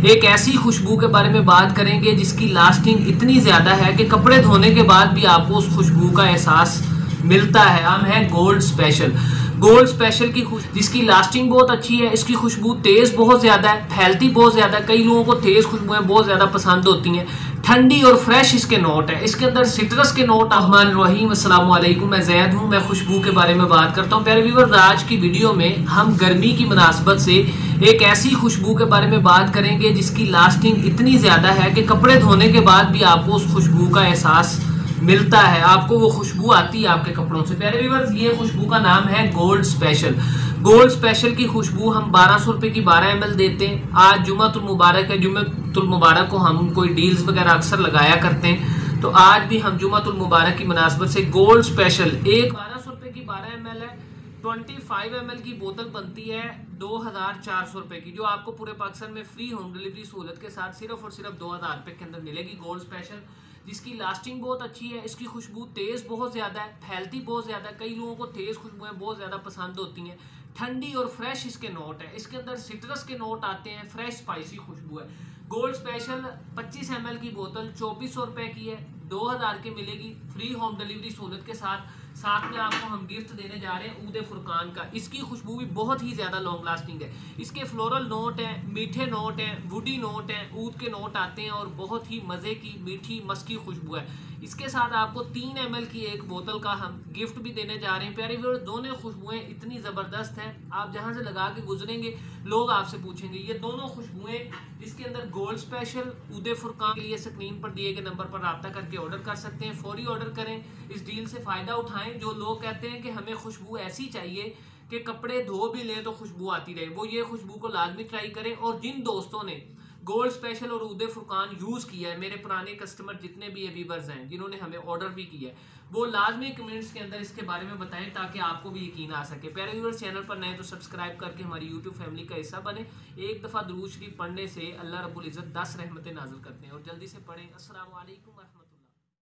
एक ऐसी खुशबू के बारे में बात करेंगे जिसकी लास्टिंग इतनी ज़्यादा है कि कपड़े धोने के बाद भी आपको उस खुशबू का एहसास मिलता है। हम है गोल्ड स्पेशल। गोल्ड स्पेशल की जिसकी लास्टिंग बहुत अच्छी है, इसकी खुशबू तेज़ बहुत ज़्यादा है, फैलती बहुत ज़्यादा है। कई लोगों को तेज़ खुशबुएं बहुत ज़्यादा पसंद होती हैं। ठंडी और फ्रेश इसके नोट है, इसके अंदर सिट्रस के नोट। रहमान रहीम, अस्सलाम वालेकुम, मैं जैद हूँ। मैं खुशबू के बारे में बात करता हूँ। प्यारे व्यूअर्स, आज की वीडियो में हम गर्मी की मुनासबत से एक ऐसी खुशबू के बारे में बात करेंगे जिसकी लास्टिंग इतनी ज़्यादा है कि कपड़े धोने के बाद भी आपको उस खुशबू का एहसास मिलता है, आपको वो खुशबू आती है आपके कपड़ों से। प्यारे व्यूअर्स, ये खुशबू का नाम है गोल्ड स्पेशल। गोल्ड स्पेशल की खुशबू हम 1200 रुपये की 12 ml देते हैं। आज जुम्मतुल मुबारक है, जुम्मतुल मुबारक को हम कोई डील्स वगैरह अक्सर लगाया करते हैं, तो आज भी हम जुम्मतुल मुबारक की मुनासबत से गोल्ड स्पेशल एक 1200 रुपये की 12 ml है। 25 ml की बोतल बनती है 2400 रुपये की, जो आपको पूरे पाकिस्तान में फ्री होम डिलीवरी सहूलत के साथ सिर्फ और सिर्फ 2000 रुपये के अंदर मिलेगी। गोल्ड स्पेशल जिसकी लास्टिंग बहुत अच्छी है, इसकी खुशबू तेज़ बहुत ज़्यादा है, फैलती बहुत ज़्यादा है। कई लोगों को तेज़ खुशबुएं बहुत ज़्यादा पसंद होती हैं। ठंडी और फ्रेश इसके नोट है, इसके अंदर सिट्रस के नोट आते हैं, फ्रेश स्पाइसी खुशबू है। गोल्ड स्पेशल 25 ml की बोतल 2400 रुपये की है, 2000 की मिलेगी फ्री होम डिलीवरी सहूलत के साथ। साथ में आपको हम गिफ्ट देने जा रहे हैं ऊद फुरकान का। इसकी खुशबू भी बहुत ही ज़्यादा लॉन्ग लास्टिंग है। इसके फ्लोरल नोट हैं, मीठे नोट हैं, वुडी नोट हैं, ऊद के नोट आते हैं और बहुत ही मज़े की मीठी मस्की खुशबू है। इसके साथ आपको 3 ml की एक बोतल का हम गिफ्ट भी देने जा रहे हैं। प्यारे व्यूअर्स, दोनों खुशबुएं इतनी ज़बरदस्त हैं, आप जहां से लगा के गुजरेंगे लोग आपसे पूछेंगे ये दोनों खुशबुएं। इसके अंदर गोल्ड स्पेशल ऊद फुरकान के लिए स्क्रीन पर दिए गए नंबर पर रब्ता करके ऑर्डर कर सकते हैं। फौरी ऑर्डर करें, इस डील से फ़ायदा उठाएं। जो लोग कहते हैं कि हमें खुशबू ऐसी चाहिए कि कपड़े धो भी लें तो खुशबू आती रहे, वो ये खुशबू को लाजमी ट्राई करें। और जिन दोस्तों ने गोल्ड स्पेशल और ऊद फुरकान यूज़ किया है, मेरे पुराने कस्टमर जितने भी व्यूअर्स हैं जिन्होंने हमें ऑर्डर भी किया है, वो लाजमी कमेंट्स के अंदर इसके बारे में बताएं ताकि आपको भी यकीन आ सके। प्यारे व्यूअर्स, चैनल पर नए तो सब्सक्राइब करके हमारी यूट्यूब फैमिली का हिस्सा बने। एक दफ़ा दुरूद शरीफ पढ़ने से अल्लाह रब्बुल इज़्ज़त 10 रहमतें नाज़िल करते हैं, और जल्दी से पढ़ें। अस्सलामु अलैकुम व रहमतुल्लाह।